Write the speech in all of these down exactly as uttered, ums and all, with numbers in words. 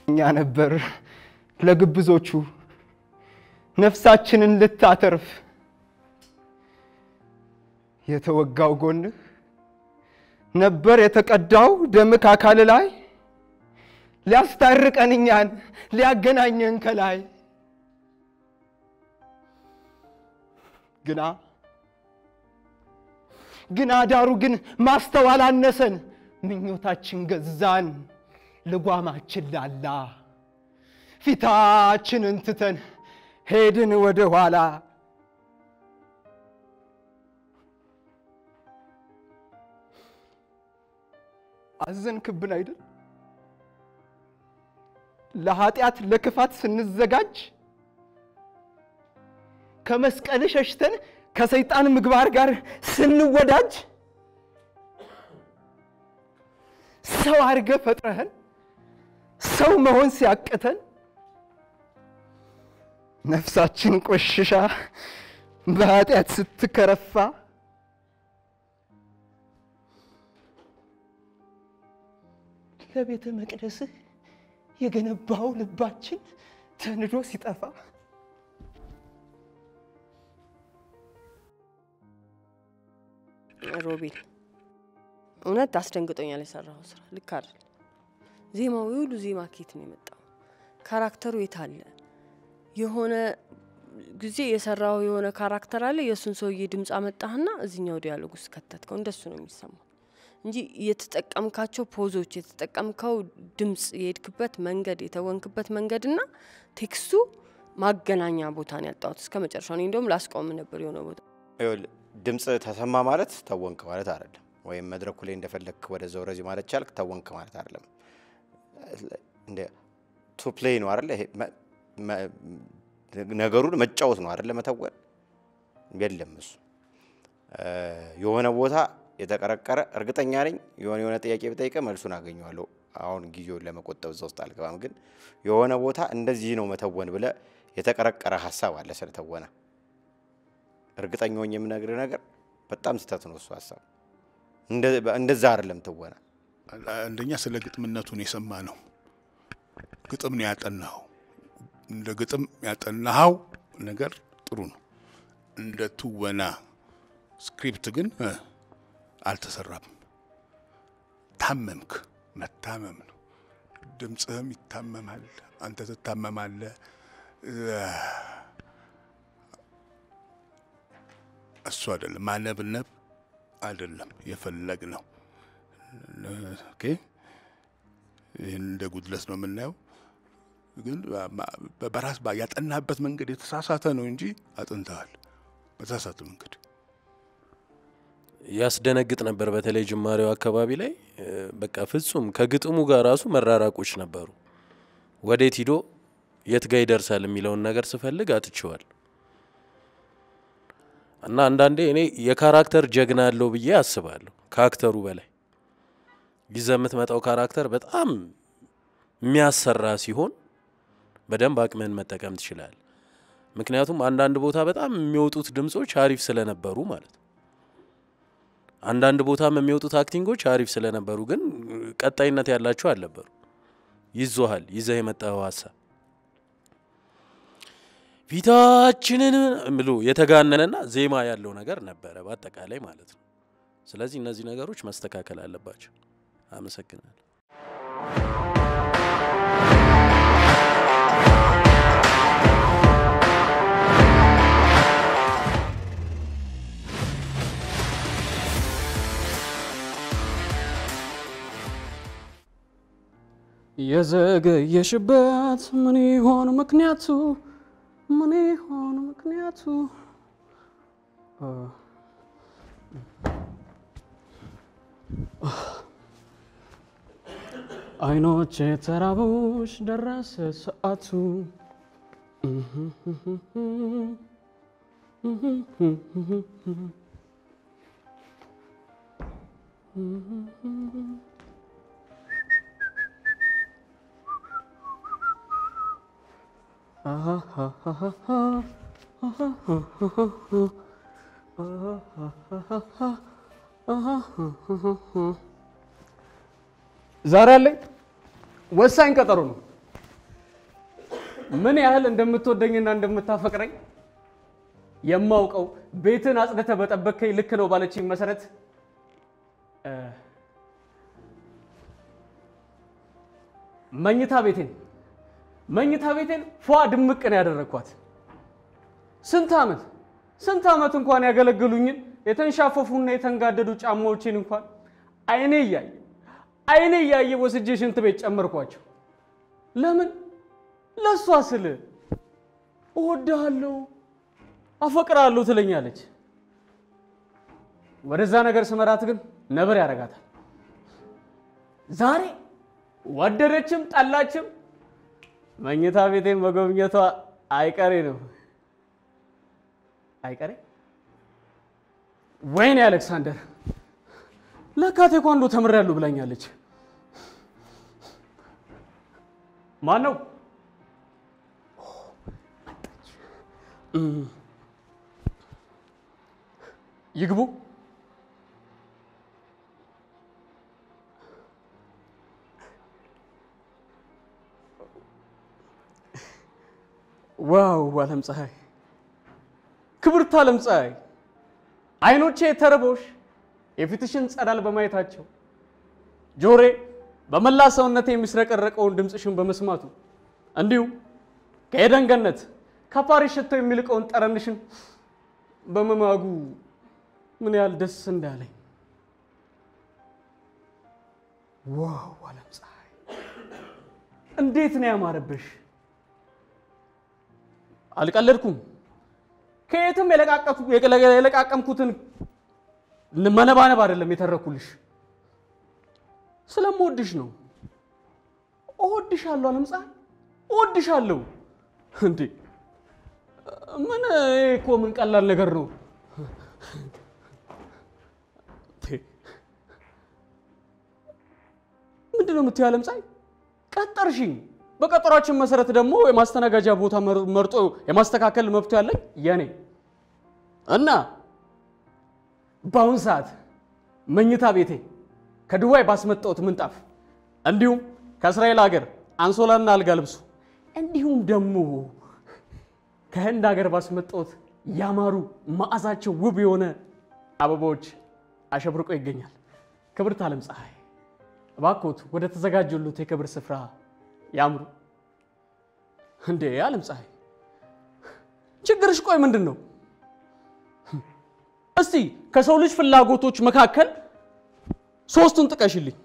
እኛ ነበር ለግብዞቹ ነፍሳችንን ልታተርፍ የተወጋው ጎንህ ነበር የተቀዳው ደምክ አካል ላይ ሊያስታርቀን እኛን ሊያገናኘን ከላይ ግና ግና ዳሩ ግን ማስተዋል አነሰን ምኞታችን ገዛን ልጓማችን ላላ ፊታችንን ትተን ሄድን ወደ ኋላ አዘንክብን አይደል ለኃጢአት ለክፋት ስንዘጋጅ ከመስቀል ሸሽተን ከሰይጣን ምግባር ጋር ስንወዳጅ ሰው አርገ ፈጥረህን ሰው መሆን ሲያቀተን ነፍሳችን ቆሽሻ በኃጢአት ስትከረፋ ለቤተ መቅደስህ የገነባው ልባችን ተንዶ ሲጠፋ ሮቢን እውነት አስደንግጦኛል የሰራው ስራ ልክ አይደል ዜማው ሁሉ ዜማ ኬት ነው የመጣው ካራክተሩ የታለ የሆነ ጊዜ የሰራው የሆነ ካራክተር አለ የሱን ሰውዬ ድምጽ አመጣህና እዚህኛው ዲያሎግ ውስጥ ከተተከው እንደሱ ነው የሚሰማው እንጂ የተጠቀምካቸው ፖዞች የተጠቀምከው ድምጽ የሄድክበት መንገድ የተወንክበት መንገድና ቴክስቱ ማገናኛ ቦታ ነው ያጣው እስከ መጨረሻው ነው እንደውም ላስቆም ነበር የሆነ ቦታ ይኸውልህ ድምጽ ተሰማ ማለት ተወንክ ማለት አይደለም ወይም መድረኩ ላይ እንደፈለክ ወደ ዘውረዚ ማለት ቻልክ ተወንክ ማለት አይደለም እንደ ቱ ፕሌይ ነው አይደል ይሄ ነገሩን መጫወት ነው አይደል መተወን የለም እሱ የሆነ ቦታ የተቀረቀረ እርግጠኛ ነኝ የሆነ የሆነ ጥያቄ በጠይቀ መልሱን አገኘዋለሁ አሁን ጊዜውን ለመቆጠብ ዘውስጥ አልገባም ግን የሆነ ቦታ እንደዚህ ነው መተወን ብለ የተቀረቀረ ሐሳብ አለ ስለተወና እርግጠኛ ሆኜ የምነግርህ ነገር በጣም ስተት ነው እሱ ሐሳብ እንደ እንደዛ አይደለም ተወና አንደኛ ስለ ግጥምነቱ ነው የሰማነው ግጥም ነው ያጠናው እንደ ግጥም ያጠናው ነገር ጥሩ ነው እንደ ትወና ስክሪፕት ግን አልተሰራም ታመምክ መታመም ነው ድምጽህም ይታመማል አንተ ተታመማለህ እሱ አይደለም ማነብነብ አይደለም የፈለግነው ኦኬ እንደ ጉድለስ ነው የምናየው ግን በራስ ባ ያጠናበት መንገድ የተሳሳተ ነው እንጂ አጥንታል በተሳሳተ መንገድ ያስደነግጥ ነበር በተለይ ጅማሬው አካባቢ ላይ በቃ ፍጹም ከግጥሙ ጋር ራሱ መራራቆች ነበሩ ወዴት ሂዶ የት ጋር ይደርሳል የሚለውን ነገር ስፈልግ አጥቼዋል እና አንዳንዴ እኔ የካራክተር ጀግና አለው ብዬ አስባለሁ ካራክተሩ በላይ ይዘምት መጣው ካራክተር በጣም የሚያሰራ ሲሆን በደንብ አቅመን መጠቀም ትችላል ምክንያቱም አንዳንድ ቦታ በጣም የሚወጡት ድምጾች አሪፍ ስለነበሩ ማለት አንዳንድ ቦታም የሚወጡት አክቲንጎች አሪፍ ስለነበሩ ግን ቀጣይነት ያላቸው አልነበሩ ይዞሃል ይዘህ የመጣው ሐሳብ ፊታችንን ምሉ የተጋነነና ዜማ ያለው ነገር ነበር በአጠቃላይ ማለት ነው ስለዚህ እነዚህ ነገሮች መስተካከል አለባቸው አመሰግናለሁ የዘገየሽበት ምን ይሆን ምክንያቱ ምን ይሆን ምክንያቱ አይኖቼ ተራቡሽ ደረሰ ሰዓቱ aha ha ha ha aha ha ha ha aha ha ha ዛሬ ላይ ወሳኝ ቀጠሮ ነው ምን ያህል እንደምትወደኝና እንደምታፈቅረኝ የማውቀው ቤትን አጽድተ በጠበከኝ ልክ ነው ባለችኝ መሰረት መኝታ ቤቴን መኝታ ቤቴን ፏ ድምቅ ነው ያደረኳት። ስንት አመት ስንት አመት እንኳን ያገለግሉኝን የተንሻፈፉና የተንጋደዱ ጫማዎችን እንኳን አይኔ ያየ አይኔ ያየ ወስጄ ሽንት ቤት ጨመርኳቸው። ለምን? ለሷ ስል እወድሃለሁ አፈቅራለሁ ትለኛለች። ወደዛ ነገር ስመራት ግን ነበር ያረጋታል። ዛሬ ወደደችም ጠላችም መኝታ ቤቴን መጎብኘቷ አይቀሬ ነው። አይቀሬ ወይኔ አሌክሳንደር ለካ ቴኳንዶ ተምሬያለሁ ብላኛለች። ማን ነው? ይግቡ። ዋው ዓለም ፀሐይ፣ ክብርት ዓለም ፀሐይ፣ አይኖቼ ተርቦሽ የፊትሽን ጸዳል በማየታቸው ጆሬ በመላ ሰውነቴ የሚስረቀረቀውን ድምፅሽን በመስማቱ እንዲሁም ከኤደን ገነት ከፓሪስ ሽቶ የሚልቀውን ጠረንሽን በመማጉ ምን ያህል ደስ እንዳለኝ። ዋው ዓለም ፀሐይ እንዴት ነው ያማረብሽ! አልቀለድኩም። ከየትም የለቃቀምኩትን መነባነብ አይደለም የተረኩልሽ። ስለምወድሽ ነው። እወድሻለሁ ዓለም ፀሐይ እወድሻለሁ። እንዴ ምን እኮ ምን ቀላል ነገር ነው። ምንድነው የምትይው ዓለም ፀሐይ? ቀጠርሽኝ። በቀጠሯችን መሰረት ደግሞ የማስተናገጃ ቦታ መርጦ የማስተካከል መብቱ ያለኝ የኔ እና በአሁን ሰዓት መኝታ ቤቴ ከዱባይ ባስመጣሁት ምንጣፍ እንዲሁም ከእስራኤል ሀገር አንሶላና አልጋ ልብሱ እንዲሁም ደግሞ ከህንድ ሀገር ባስመጣሁት ያማሩ መዓዛቸው ውብ የሆነ አበባዎች አሸብርቆ ይገኛል። ክብርት ዓለም ፀሐይ እባክዎት ወደ ተዘጋጁለት የክብር ስፍራ ያምሩ። እንዴ ዓለም ፀሐይ ችግርሽ ቆይ ምንድን ነው? እስቲ ከሰው ልጅ ፍላጎቶች መካከል ሶስቱን ጥቀሽልኝ።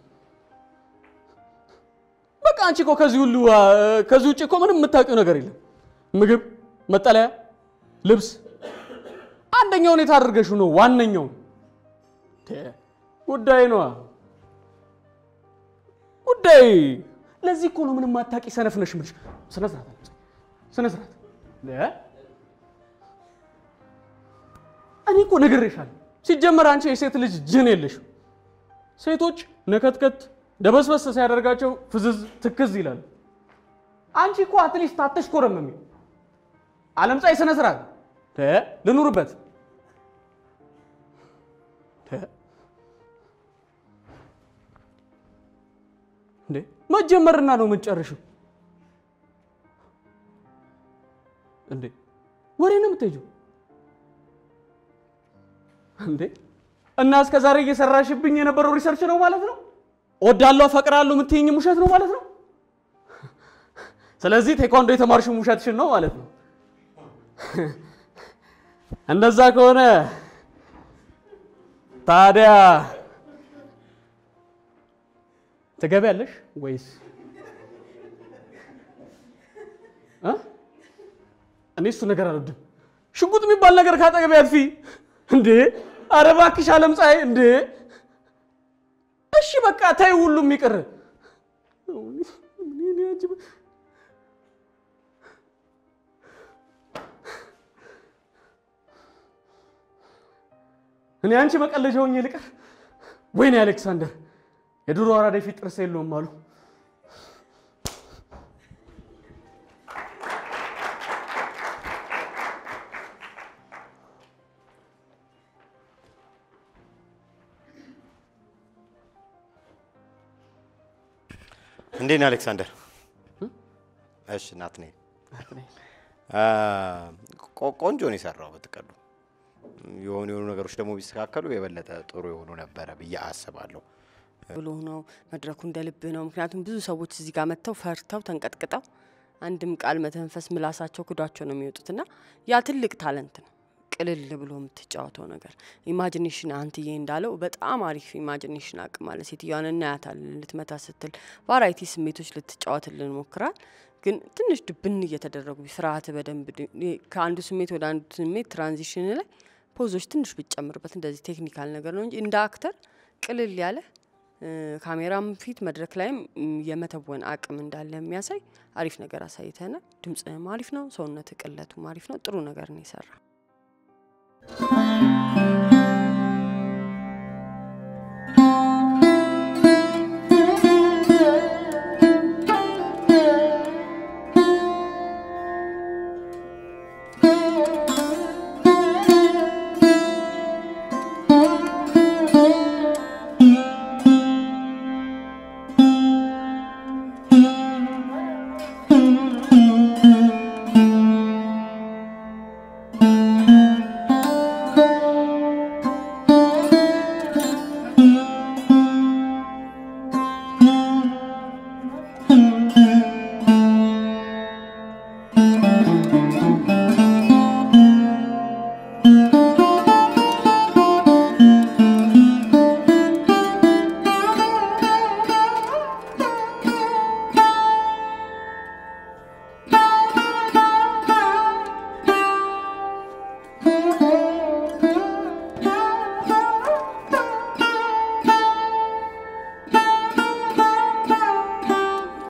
በቃ አንቺ እኮ ከዚህ ሁሉ ከዚህ ውጪ እኮ ምንም የምታውቂው ነገር የለም። ምግብ፣ መጠለያ፣ ልብስ አንደኛውን የት አድርገሽው ነው ዋነኛው? ጉዳይ ነው ጉዳይ። ለዚህ እኮ ነው ምንም ማታቂ ሰነፍ ነሽ ምልሽ። ስነ ስርዓት ስነ ስርዓት ለ እኔ እኮ ነግሬሻለሁ። ሲጀመር አንቺ የሴት ልጅ ጅን የለሽ። ሴቶች ነከትከት ደበስበስ ሲያደርጋቸው ፍዝዝ ትክዝ ይላል። አንቺ እኮ አትሊስት አትሽኮረመሚ። ዓለም ፀሐይ ስነ ስርዓት ተ ልኑርበት ተ እንዴ መጀመርና ነው የምንጨርሽው? እንዴ ወሬ ነው የምትሄጂው እንዴ? እና እስከ ዛሬ እየሰራሽብኝ የነበረው ሪሰርች ነው ማለት ነው? እወዳለሁ አፈቅራለሁ የምትይኝ ውሸት ነው ማለት ነው? ስለዚህ ቴኳንዶ የተማርሽው ውሸትሽን ነው ማለት ነው? እንደዛ ከሆነ ታዲያ ትገቢያለሽ ወይስ እ እኔ እሱ ነገር አልወድም። ሽጉጥ የሚባል ነገር ካጠገቤ አጥፊ እንዴ! ኧረ እባክሽ ዓለም ፀሐይ እንዴ! እሺ በቃ ታይ ሁሉም ይቅር። እኔ አንቺ መቀለጃ ሆኜ ልቀር? ወይኔ አሌክሳንደር የድሮ አራዳ ፊት ጥርስ የለውም አሉ። እንዴት ነህ አሌክሳንደር? እሺ ናትናኤል ቆንጆ ነው የሰራው በተቀዱ የሆኑ የሆኑ ነገሮች ደግሞ ቢስተካከሉ የበለጠ ጥሩ የሆኑ ነበር ብዬ አስባለሁ ብሎ ነው መድረኩ እንደልብ ነው ምክንያቱም ብዙ ሰዎች እዚህ ጋር መተው ፈርተው ተንቀጥቅጠው አንድም ቃል መተንፈስ ምላሳቸው ክዷቸው ነው የሚወጡትና ያ ትልቅ ታለንት ነው ቅልል ብሎ የምትጫወተው ነገር ኢማጂኔሽን አንትዬ እንዳለው በጣም አሪፍ ኢማጂኔሽን አቅም አለ ሴትዮዋን እናያታል ልትመታ ስትል ቫራይቲ ስሜቶች ልትጫወትልን ሞክራል ግን ትንሽ ድብን እየተደረጉ ፍርሃት በደንብ ከአንዱ ስሜት ወደ አንዱ ስሜት ትራንዚሽን ላይ ፖዞች ትንሽ ብትጨምርበት እንደዚህ ቴክኒካል ነገር ነው እንጂ እንደ አክተር ቅልል ያለ ካሜራም ፊት መድረክ ላይም የመተወን አቅም እንዳለ የሚያሳይ አሪፍ ነገር አሳይተና ድምጽም አሪፍ ነው ሰውነት ቅለቱም አሪፍ ነው ጥሩ ነገር ነው ይሰራ Mm-hmm.